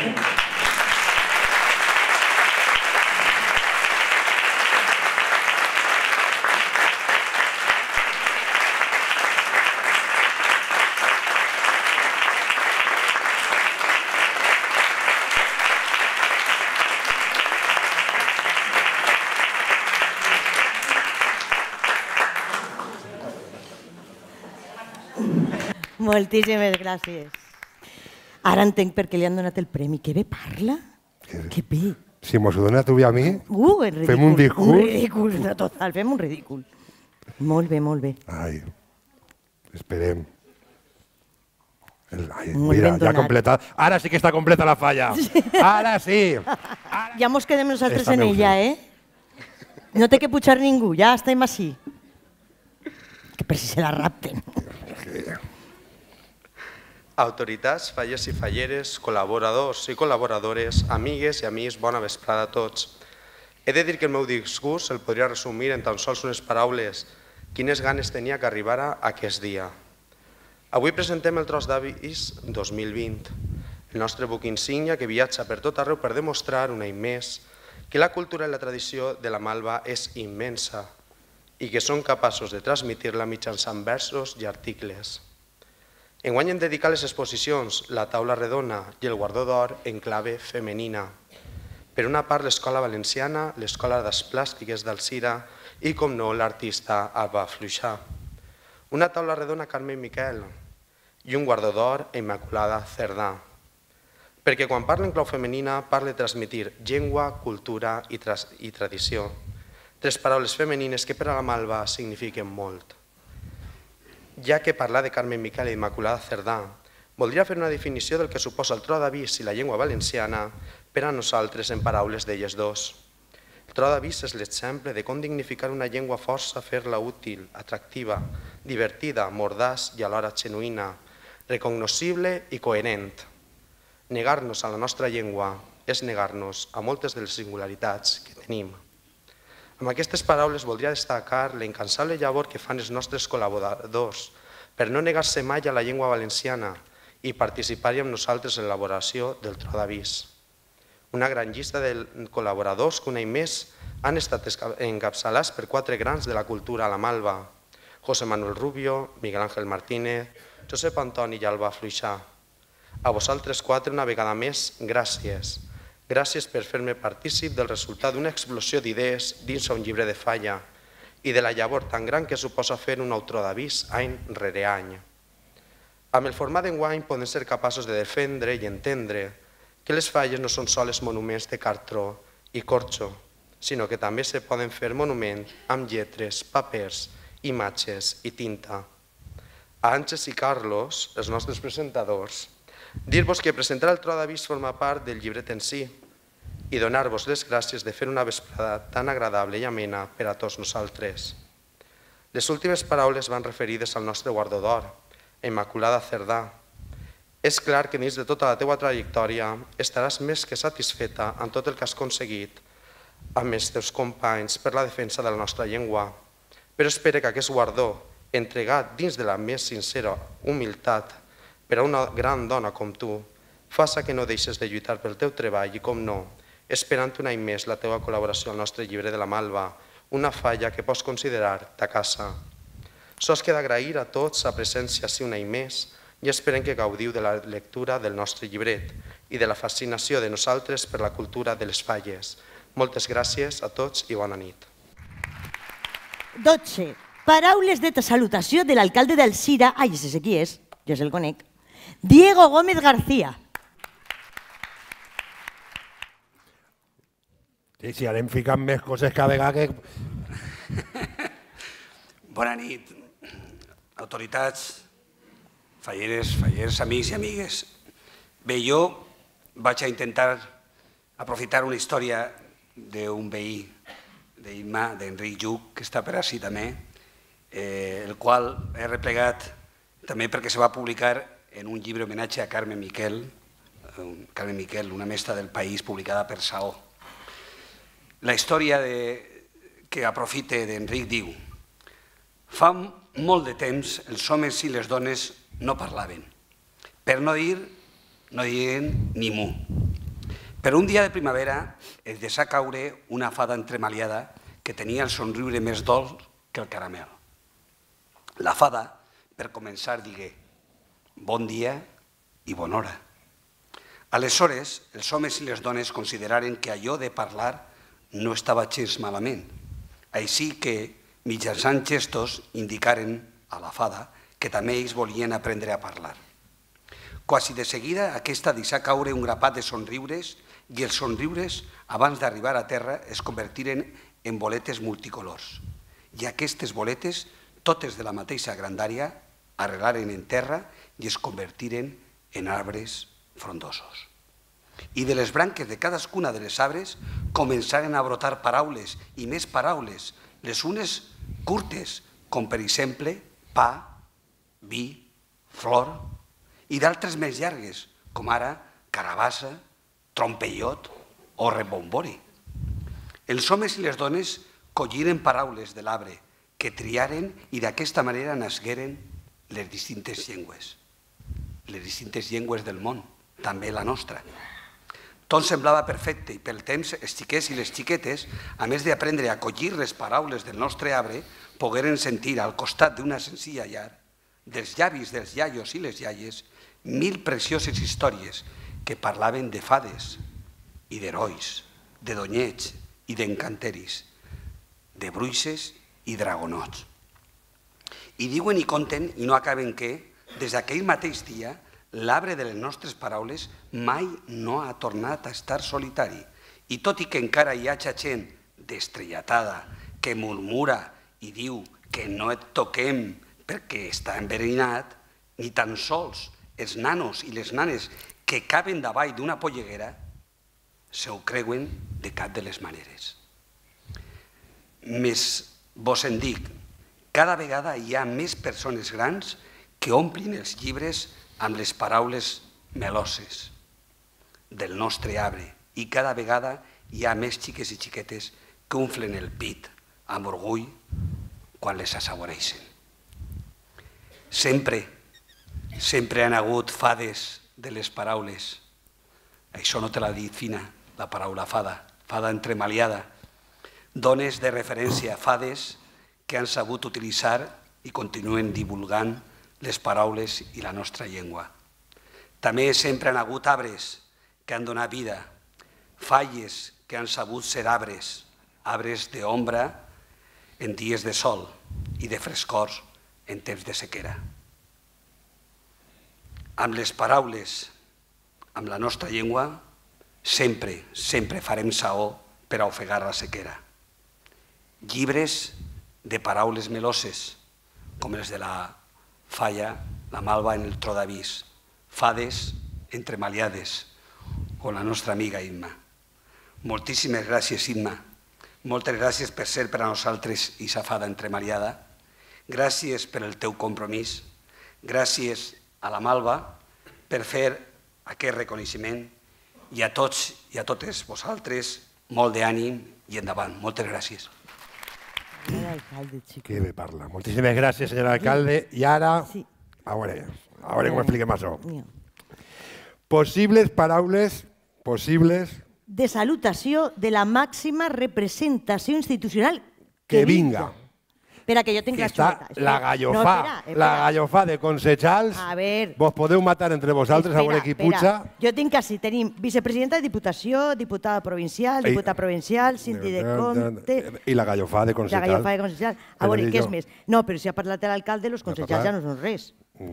Moltíssimes gràcies. Ara entenc per què li han donat el premi. Que bé parla. Que bé. Si mos ho dona tu i a mi, uh, fem un discurs. Un ridícul, no, total, fem un ridícul. Molt bé, molt bé. Ai, esperem. El, ai, mira, ja completat. Ara sí que està completa la falla. Ara sí. Ara... Ja mos quedem nosaltres en ella, eh? No té que pujar ningú, ja estem així. Que per si se la rapten. Autoritats, falles i falleres, col·laboradors i col·laboradores, amigues i amics, bona vesprada a tots. He de dir que el meu discurs el podria resumir en tan sols unes paraules. Quines ganes tenia que arribara aquest dia. Avui presentem el Tros d'Avís dos mil vint, el nostre buc insígnia que viatja per tot arreu per demostrar un any més que la cultura i la tradició de la Malva és immensa i que són capaços de transmitir-la mitjançant versos i articles. Enguany hem dedicat les exposicions La taula redona i el guardó d'or en clave femenina. Per una part l'escola valenciana, l'escola d'arts plàstiques d'Alzira i, com no, l'artista Alba Fluixà. Una taula redona Carme Miquel i un guardó d'or Immaculada Cerdà. Perquè quan parla en clau femenina parla de transmitir llengua, cultura i, tra i tradició. Tres paraules femenines que per a la Malva signifiquen molt. Ja que parlar de Carme Miquel i Immaculada Cerdà, voldria fer una definició del que suposa el tro d'avís i la llengua valenciana per a nosaltres en paraules d'elles dos. El tro d'avís és l'exemple de com dignificar una llengua força, fer-la útil, atractiva, divertida, mordaç i alhora genuïna, recognoscible i coherent. Negar-nos a la nostra llengua és negar-nos a moltes de les singularitats que tenim. Amb aquestes paraules voldria destacar la incansable llavor que fan els nostres col·laboradors per no negar-se mai a la llengua valenciana i participar-hi amb nosaltres en l'elaboració del tro d'avís. Una gran llista de col·laboradors que un any més han estat encapçalats per quatre grans de la cultura a la Malva: José Manuel Rubio, Miguel Ángel Martínez, Josep Antoni i Alba Fluixà. A vosaltres quatre una vegada més, gràcies. Gràcies per fer-me partícip del resultat d'una explosió d'idees dins un llibre de Falla i de la llavor tan gran que suposa fer un autor d'avís any rere any. Amb el format d'enguany podem ser capaços de defendre i entendre que les falles no són sols monuments de cartró i corxo, sinó que també se poden fer monuments amb lletres, papers, imatges i tinta. A Àngels i Carlos, els nostres presentadors, dir-vos que presentar el tro d'avís forma part del llibret en si i donar-vos les gràcies de fer una vesprada tan agradable i amena per a tots nosaltres. Les últimes paraules van referides al nostre guardó d'or, Immaculada Cerdà. És clar que dins de tota la teua trajectòria estaràs més que satisfeta amb tot el que has aconseguit amb els teus companys per la defensa de la nostra llengua, però espero que aquest guardó, entregat dins de la més sincera humilitat per a una gran dona com tu, faça que no deixes de lluitar pel teu treball i, com no, esperant un any més la teva col·laboració al nostre llibre de la Malva, una falla que pots considerar ta casa. Sols queda agrair a tots la presència ací un any més i esperem que gaudiu de la lectura del nostre llibret i de la fascinació de nosaltres per la cultura de les falles. Moltes gràcies a tots i bona nit. dotze. Paraules de salutació de l'alcalde d'Alzira, ai, ese qui és, jo se'l conec, Diego Gómez García. Sí, sí, anem ficant més coses cada vegada que... Bona nit, autoritats, falleres, fallers, amics i amigues. Bé, jo vaig a intentar aprofitar una història d'un veí d'Imma, d'Enric Lluc, que està per ací també, el qual he replegat també perquè se va publicar en un llibre homenatge a Carme Miquel, Carme Miquel, una mestra del país, publicada per Saó. La història que aprofite d'Enric diu: fa molt de temps els homes i les dones no parlaven, per no dir, no diuen ni mu. Però un dia de primavera es deixà caure una fada entremaliada que tenia el somriure més dolç que el caramel. La fada, per començar, digué: bon dia i bona hora. Aleshores, els homes i les dones consideraren que allò de parlar no estava gens malament. Així que, mitjançant gestos, indicaren a la fada que també ells volien aprendre a parlar. Quasi de seguida, aquesta deixà caure un grapat de somriures i els somriures, abans d'arribar a terra, es convertiren en boletes multicolors. I aquestes boletes, totes de la mateixa grandària, arrelaren en terra i es convertiren en arbres frondosos. I de les branques de cadascuna de les arbres començaren a brotar paraules i més paraules, les unes curtes, com per exemple pa, vi, flor, i d'altres més llargues, com ara carabassa, trompellot o rebombori. Els homes i les dones colliren paraules de l'arbre que triaren i d'aquesta manera nasqueren les distintes llengües. Les distintes llengües del món, també la nostra. Tot semblava perfecte i pel temps els xiquets i les xiquetes, a més d'aprendre a collir les paraules del nostre arbre, pogueren sentir al costat d'una senzilla llar, dels llavis dels iaios i les iaies, mil precioses històries que parlaven de fades i d'herois, de donyets i d'encanteris, de bruixes i dragonots. I diuen i conten, i no acaben que, des d'aquell mateix dia, l'arbre de les nostres paraules mai no ha tornat a estar solitari. I tot i que encara hi ha gent destrellatada que murmura i diu que no et toquem perquè està enverinat, ni tan sols els nanos i les nanes que caben davall d'una polleguera se ho creuen de cap de les maneres. Més vos en dic, cada vegada hi ha més persones grans que omplin els llibres amb les paraules meloses del nostre arbre i cada vegada hi ha més xiques i xiquetes que umflen el pit amb orgull quan les assaboreixen. Sempre, sempre han hagut fades de les paraules. Això no te l'ha dit Fina, la paraula fada, fada entremaliada. Dones de referència, fades que han sabut utilitzar i continuen divulgant les paraules i la nostra llengua. També sempre han hagut arbres que han donat vida, falles que han sabut ser arbres, arbres d'ombra en dies de sol i de frescor en temps de sequera. Amb les paraules, amb la nostra llengua, sempre, sempre farem saó per a ofegar la sequera. Llibres de paraules meloses, com els de la Falla, la Malva en el tro d'avís, fades entremaliades, o la nostra amiga Imma. Moltíssimes gràcies, Imma. Moltes gràcies per ser per a nosaltres aquesta fada entremaliada. Gràcies per el teu compromís. Gràcies a la Malva per fer aquest reconeixement i a tots i a totes vosaltres molt d'ànim i endavant. Moltes gràcies. Que bé parla. Moltíssimes gràcies, senyor alcalde. I ara, a veure, a veure com expliquem això. Possibles paraules, possibles... De salutació de la màxima representació institucional que vinga. Espera, que jo tinc la xuleta. La gallofà, la gallofà de Consejals. A veure... Vos podeu matar entre vosaltres a veure qui puja. Jo tinc així, tenim vicepresidenta de Diputació, diputada provincial, diputat provincial, síndic de compte... I la gallofà de Consejals. La gallofà de Consejals. A veure, què és més? No, però si ha parlat l'alcalde, els consejals ja no són res.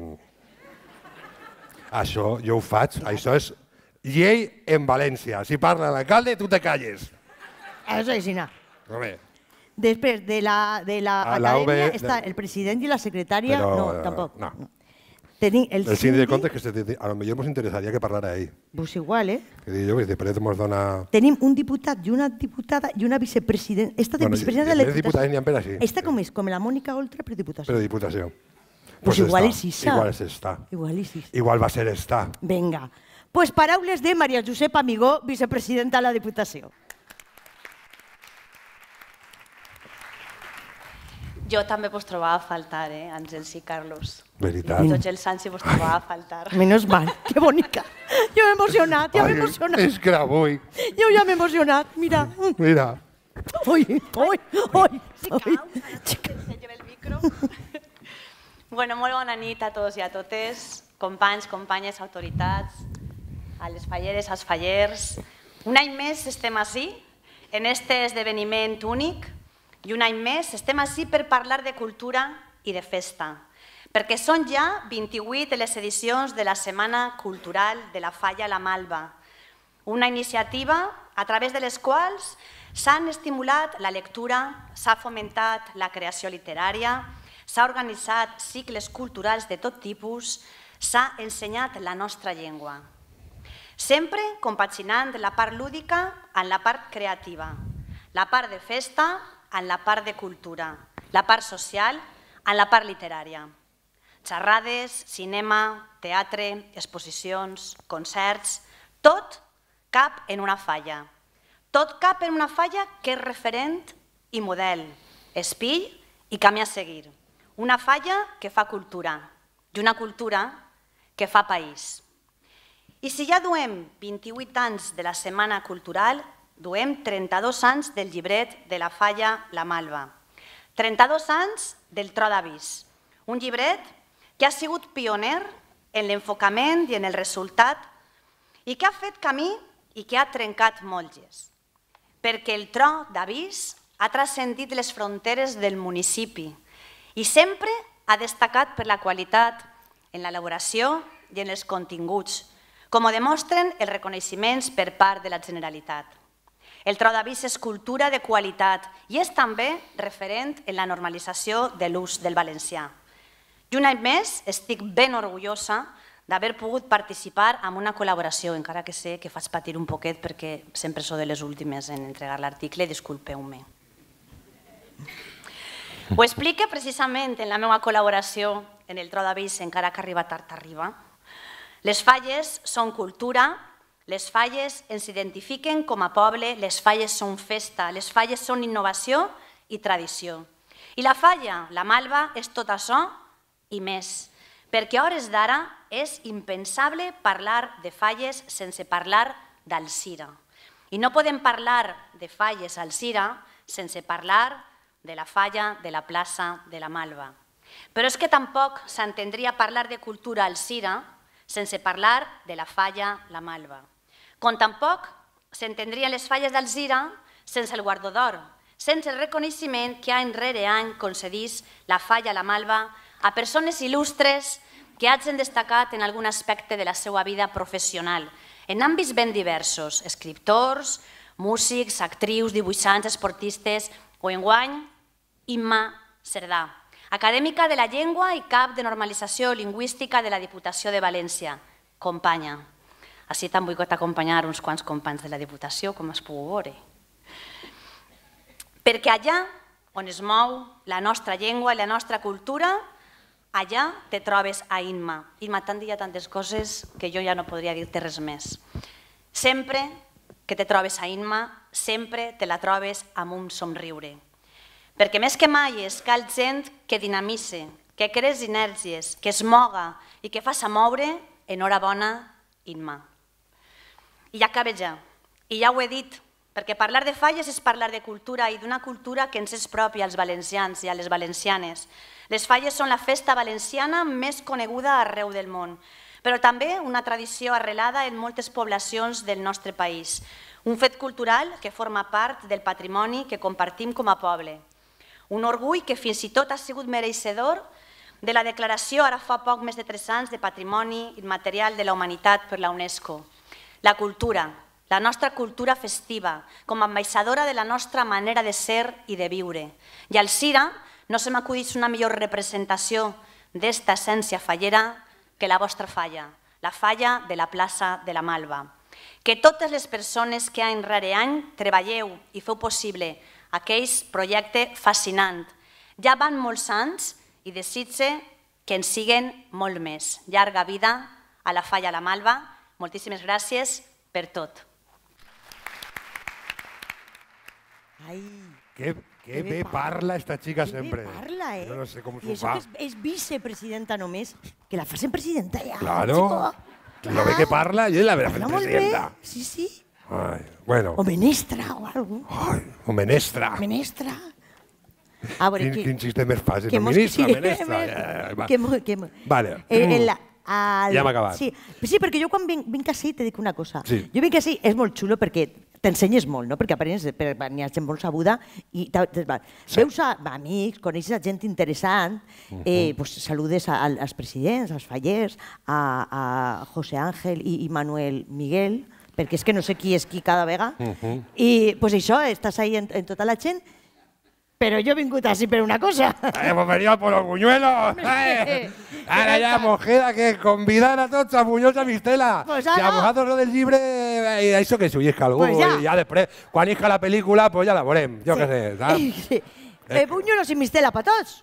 Això jo ho faig, això és llei en València. Si parla l'alcalde, tu te calles. Això és així. Home... Després de l'acadèmia està el president i la secretària... No, tampoc. No. El síndic de comptes, que a lo millor ens interessaria que parlara ell. Pues igual, eh? Que dic jo, que després ens dona... Tenim un diputat i una diputada i una vicepresidenta. Esta de vicepresidenta de la Diputació. Esta com és? Com la Mònica Oltra, però Diputació. Però Diputació. Pues igual és esta. Igual és esta. Igual és esta. Igual va ser esta. Vinga. Pues paraules de Maria Josep Amigó, vicepresidenta de la Diputació. Jo també vos trobava a faltar, eh, Àngels i Carlos. Veritat. I tots els anys vos trobava a faltar. Menos mal, que bonica. Jo m'he emocionat, ja m'he emocionat. És que avui... Jo ja m'he emocionat, mira. Mira. Ui, ui, ui. Si cau, ensenyo el micro. Bueno, molt bona nit a tots i a totes, companys, companyes, autoritats, a les falleres, als fallers. Un any més estem ací, en este esdeveniment únic, i un any més estem ací per parlar de cultura i de festa, perquè són ja vint-i-vuit les edicions de la Setmana Cultural de la Falla La Malva, una iniciativa a través de les quals s'han estimulat la lectura, s'ha fomentat la creació literària, s'ha organitzat cicles culturals de tot tipus, s'ha ensenyat la nostra llengua. Sempre compaginant la part lúdica amb la part creativa, la part de festa en la part de cultura, la part social en la part literària. Xerrades, cinema, teatre, exposicions, concerts, tot cap en una falla. Tot cap en una falla que és referent i model, espill i camí a seguir. Una falla que fa cultura i una cultura que fa país. I si ja duem vint-i-vuit anys de la Setmana Cultural, duem trenta-dos anys del llibret de la Falla La Malva. trenta-dos anys del Tro d'Avís. Un llibret que ha sigut pioner en l'enfocament i en el resultat i que ha fet camí i que ha trencat moltes. Perquè el Tro d'Avís ha transcendit les fronteres del municipi i sempre ha destacat per la qualitat en l'elaboració i en els continguts, com ho demostren els reconeixements per part de la Generalitat. El Tro d'Avís és cultura de qualitat i és també referent en la normalització de l'ús del valencià. I un any més estic ben orgullosa d'haver pogut participar en una col·laboració, encara que sé que faig patir un poquet perquè sempre sou de les últimes en entregar l'article, disculpeu-me. Ho explique precisament en la meva col·laboració en el Tro d'Avís, encara que arriba tard arriba. Les falles són cultura, les falles ens identifiquen com a poble, les falles són festa, les falles són innovació i tradició. I la Falla, la Malva, és tot això i més, perquè a hores d'ara és impensable parlar de falles sense parlar d'Alzira. I no podem parlar de falles a Alzira sense parlar de la Falla de la plaça de la Malva. Però és que tampoc s'entendria parlar de cultura a Alzira sense parlar de la Falla la Malva. Com tampoc s'entendrien les falles d'Alzira sense el guardó d'or, sense el reconeixement que any rere any concedís la Falla La Malva a persones il·lustres que hagin destacat en algun aspecte de la seva vida professional, en àmbits ben diversos, escriptors, músics, actrius, dibuixants, esportistes o, enguany, Imma Cerdà, acadèmica de la llengua i cap de normalització lingüística de la Diputació de València, companya. Així també vull acompanyar uns quants companys de la Diputació, com es pugui veure. Perquè allà on es mou la nostra llengua i la nostra cultura, allà te trobes a Imma. Imma, t'han dit tantes coses que jo ja no podria dir-te res més. Sempre que te trobes a Imma, sempre te la trobes amb un somriure. Perquè més que mai és cal gent que dinamitze, que crea sinergies, que es moga i que faça moure, enhorabona, Imma. I ja acaba ja. I ja ho he dit, perquè parlar de falles és parlar de cultura i d'una cultura que ens és pròpia als valencians i a les valencianes. Les falles són la festa valenciana més coneguda arreu del món, però també una tradició arrelada en moltes poblacions del nostre país. Un fet cultural que forma part del patrimoni que compartim com a poble. Un orgull que fins i tot ha sigut mereixedor de la declaració ara fa poc més de tres anys de Patrimoni Immaterial de la Humanitat per la UNESCO. La cultura, la nostra cultura festiva, com a ambaixadora de la nostra manera de ser i de viure. I al Cira no se m'acudeix una millor representació d'esta essència fallera que la vostra falla, la falla de la plaça de la Malva. Que totes les persones que any rere any treballeu i feu possible aquell projecte fascinant. Ja van molts anys i desitge que en siguen molt més. Llarga vida a la Falla La Malva. Moltíssimes gràcies per tot. Ai, Qué, qué bé parla esta chica sempre. Qué bé parla, eh? Yo no sé cómo I s'ho això fa. que és, és vicepresidenta només, que la facin presidenta ja. Claro. Lo ve que parla, yo la veré Parla molt bé. presidenta. Sí, sí. Ay, bueno. O menestra o algo. Ay, o menestra. Menestra. Ah, bueno, Quin, que, quin xiste més fàcil. que No, mos- ministra, sí, menestra. me- Ja, va. que mo- que mo- Vale. Eh, en la, al, Ja hem acabat. Sí, sí, perquè jo quan vinc, vinc així te dic una cosa. Sí. Jo vinc així, és molt xulo perquè t'ensenyes molt, no? Perquè aprens, per, n'hi ha gent molt sabuda i ta- te- va, Sí. veus a, a amics, coneixes a gent interessant, eh, pues, saludes a, als presidents, als fallers, a, a José Ángel i, i Manuel Miguel, perquè és que no sé qui és qui cada vegada, Uh-huh. i pues això, estàs ahí en, en tota la gent, però jo he vingut així per una cosa. Hemos venido por los buñuelos. Eh. Ahora ya nos queda que convidar a tots a buñuels a Mistela. Pues si ara. a vosaltres lo del llibre, eh, això que s'ho llisca algú. Pues ja. I ja després, quan isca la pel·lícula, pues ja la veurem. Jo Sí. què sé, saps? Sí. Eh, buñuelos i mistela per tots.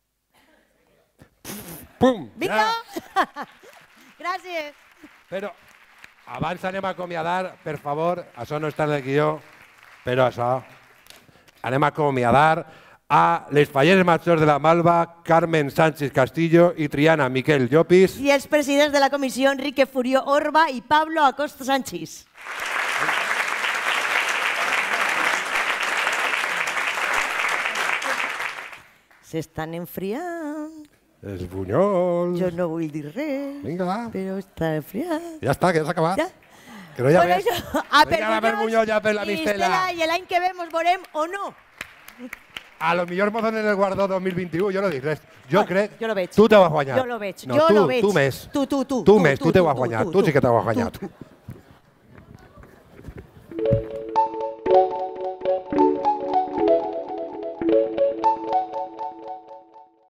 Pum! Vinga! Ja. Gràcies. Però abans anem a acomiadar, per favor, això no està en el guió, però això, anem a acomiadar a les falleres majors de la Malva, Carmen Sánchez Castillo i Triana Miquel Llopis. I els presidents de la comissió, Enrique Furió Orba i Pablo Acosta Sánchez. S'estan enfriant. Els bunyols. Jo no vull dir res, Vinga, va. però està enfriant. Ja està, que ja s'ha acabat. Ja. Que no hi ha Bueno, més. això, a per Vinga, va, per bunyol, ja per la i Mistela. I l'any que ve mos veurem o no. A lo millor mos donen el guardó dos mil vint-i-u, jo no dic res. Jo Bueno, crec... jo lo veig. Tu te vas guanyar. Jo lo veig, No, jo tu, lo veig. Tu més. Tu, tu, tu. Tu Tu, més, tu, tu te tu, vas tu, guanyar. tu, Tu sí que te vas tu, guanyar. tu.